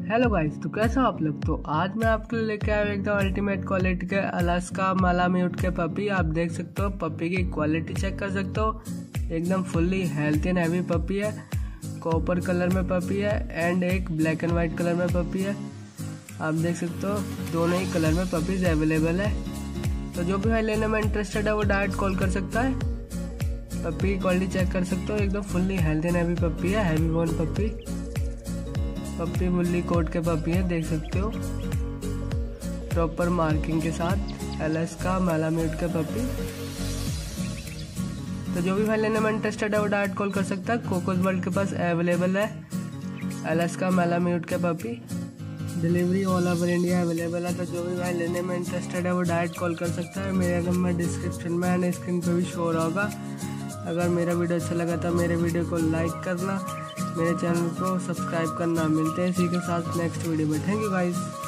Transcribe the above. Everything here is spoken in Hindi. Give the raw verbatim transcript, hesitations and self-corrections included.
हेलो गाइस, तो कैसा हो आप लोग। तो आज मैं आपके लिए लेके आया हूँ एकदम अल्टीमेट क्वालिटी के अलास्का मालाम्यूट के पपी। आप देख सकते हो पपी की क्वालिटी चेक कर सकते हो, एकदम fully healthy and heavy puppy है। कॉपर कलर में पपी है एंड एक ब्लैक एंड वाइट कलर में पपी है। आप देख सकते हो दोनों ही कलर में पपीज अवेलेबल है। तो जो भी भाई लेने में इंटरेस्टेड है वो डायरेक्ट कॉल कर सकता है। पपी की क्वालिटी चेक कर सकते हो, एकदम fully healthy and heavy puppy है, heavy bone puppy. Puppy bully coat के पपी है, देख सकते हो प्रॉपर मार्किंग के साथ अलास्का मालाम्यूट के पपी। तो जो भी भाई लेने में इंटरेस्टेड है वो डायरेक्ट कॉल कर सकता है। कोकोस वर्ल्ड के पास अवेलेबल है अलास्का मालाम्यूट के puppy. Delivery all over India available है। तो जो भी भाई लेने में इंटरेस्टेड है वो डायरेक्ट कॉल कर सकता है। मेरा नंबर डिस्क्रिप्शन में एंड स्क्रीन पे भी शो हो रहा होगा। अगर मेरा वीडियो अच्छा लगा तो मेरे वीडियो को लाइक करना, मेरे चैनल को सब्सक्राइब करना। मिलते हैं इसी के साथ नेक्स्ट वीडियो में। Thank you guys.